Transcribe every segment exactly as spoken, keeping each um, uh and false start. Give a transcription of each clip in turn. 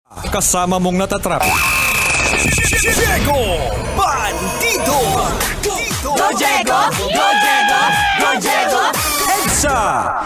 Kasama mong natatrap. Diego Bandido. Go Diego! Go Diego! Go Diego! EDSA.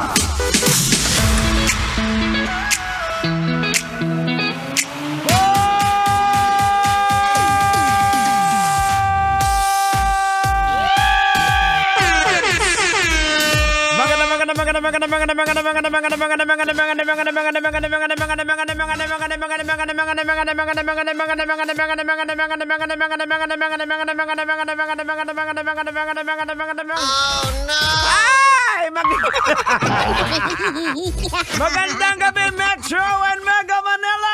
Magandang gabi, Metro and Mega Manila!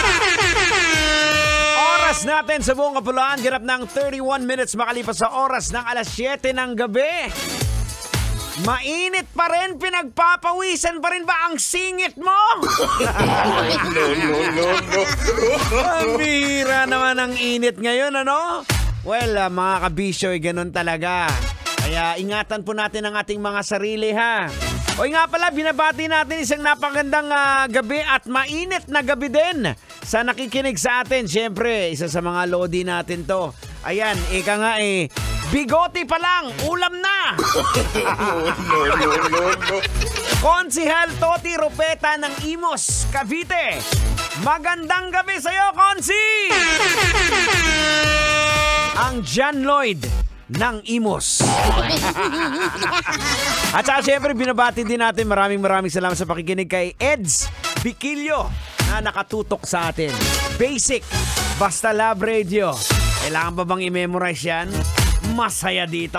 Oras natin sa buong Kapuluan, girap ng thirty-one minutes makalipas sa oras ng alas siyete ng gabi. Mainit pa rin, pinagpapawisan pa rin ba ang singit mo? No, no, no, no. Ang bihira naman ang init ngayon, ano? Well, uh, mga kabisyo, eh, ganun talaga. Kaya ingatan po natin ang ating mga sarili, ha? O nga pala, binabati natin isang napagandang uh, gabi at mainit na gabi din sa nakikinig sa atin. Siyempre, isa sa mga lodi natin to. Ayan, ika nga eh, bigote pa lang, ulam na! No, no, no, no, no. Konsihal Toti Ropeta ng Imos, Cavite. Magandang gabi sa'yo, Konsi! Ang John Lloyd ng Imos. At saka siyempre, binabati din natin, maraming maraming salamat sa pakikinig kay Eds Biquillo na nakatutok sa atin. Basic, Basta Love Radio. Kailangan ba bang i-memorize yan? Masaya dito.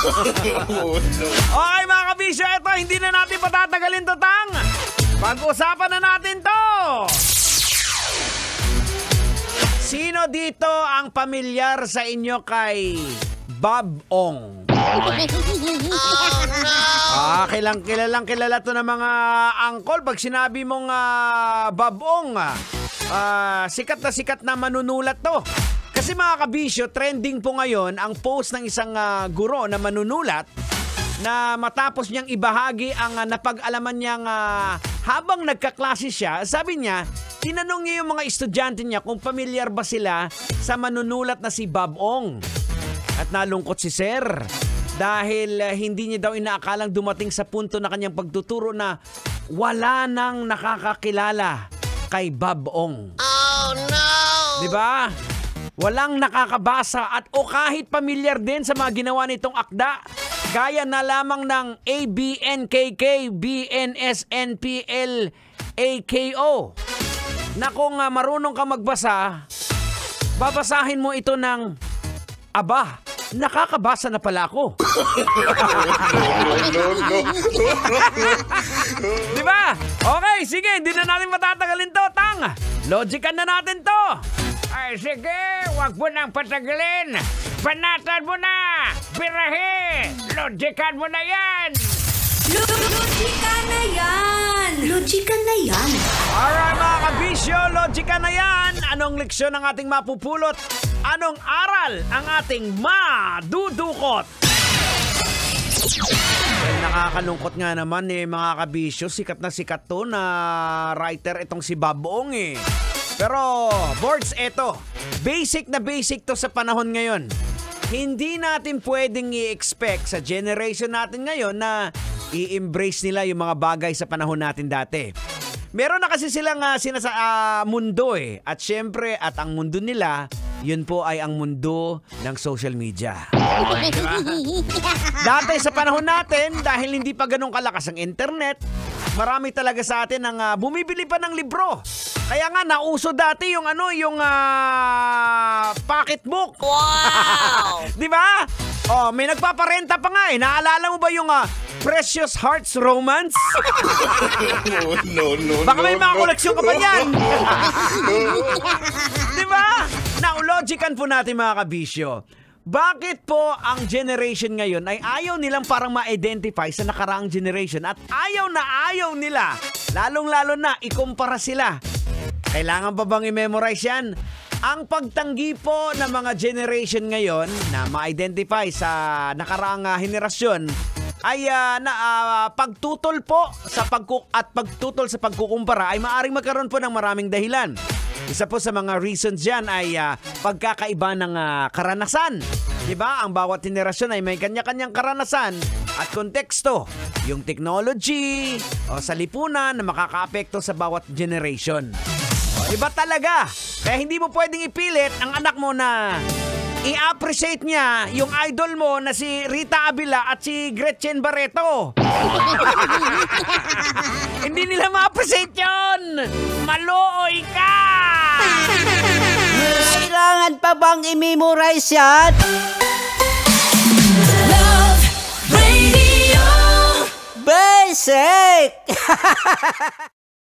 Okay mga kabisyo, ito hindi na natin patatagalin to, Tang. Pag-usapan na natin to. Sino dito ang pamilyar sa inyo kay Bob Ong? Ah, kilang kilalang kilala to ng mga angkol. Pag sinabi mong uh, Bob Ong, uh, sikat na sikat na manunulat to. Kasi mga kabisyo, trending po ngayon ang post ng isang uh, guro na manunulat na matapos niyang ibahagi ang uh, napag-alaman niyang uh, habang nagkaklase siya. Sabi niya, tinanong niya yung mga estudyante niya kung pamilyar ba sila sa manunulat na si Bob Ong. At nalungkot si Sir dahil uh, hindi niya daw inaakalang dumating sa punto na kanyang pagtuturo na wala nang nakakakilala kay Bob Ong. Oh no! Diba? Walang nakakabasa at o kahit pamilyar din sa mga ginawa nitong akda. Gaya na lamang ng A B N K K, B N S N P L A K O. Na kung uh, marunong ka magbasa, babasahin mo ito ng, aba, nakakabasa na pala ako. Diba? Okay, sige, hindi na natin matatagalin to, Tang. Logican na natin to. Ay, sige, wag mo nang patagalin. Banatan mo na. Birahe. Logican mo na yan. Logika na yan! Logika na yan! Alright, mga kabisyo, logican na yan. Anong leksyon ang ating mapupulot? Anong aral ang ating madudukot? Well, nakakalungkot nga naman eh, mga kabisyo. Sikat na sikat to na writer itong si Bob Ong eh. Pero, boards, eto. Basic na basic to sa panahon ngayon. Hindi natin pwedeng i-expect sa generation natin ngayon na i-embrace nila yung mga bagay sa panahon natin dati. Meron na kasi silang uh, sinasa uh, mundo eh. At syempre, at ang mundo nila, yun po ay ang mundo ng social media. Diba? Dati sa panahon natin, dahil hindi pa ganun kalakas ang internet, marami talaga sa atin ang uh, bumibili pa ng libro. Kaya nga nauso dati yung ano, yung uh, pocketbook. Wow! 'Di ba? Oh, may nagpaparenta pa nga eh. Naalala mo ba yung uh, Precious Hearts Romance? No, no, no. Baka may mga no, koleksyon ka pa yan. Di ba? Now, logican po natin mga kabisyo. Bakit po ang generation ngayon ay ayaw nilang parang ma-identify sa nakaraang generation at ayaw na ayaw nila, lalong-lalo na, ikumpara sila? Kailangan pa bang i-memorize yan? Ang pagtanggi po ng mga generation ngayon na ma-identify sa nakaraang uh, henerasyon ay uh, na, uh, pagtutol po sa pagku- at pagtutol sa pagkukumpara ay maaring magkaroon po ng maraming dahilan. Isa po sa mga reasons dyan ay ah, pagkakaiba ng ah, karanasan. Diba? Ang bawat henerasyon ay may kanya-kanyang karanasan at konteksto. Yung technology o sa lipunan na makakaapekto sa bawat generation. Diba talaga? Kaya hindi mo pwedeng ipilit ang anak mo na i-appreciate niya yung idol mo na si Rita Avila at si Gretchen Barreto. Hindi nila ma-appreciate yun! Maluoy ka! Kailangan pa bang i-memorize yan? Love Radio Basic!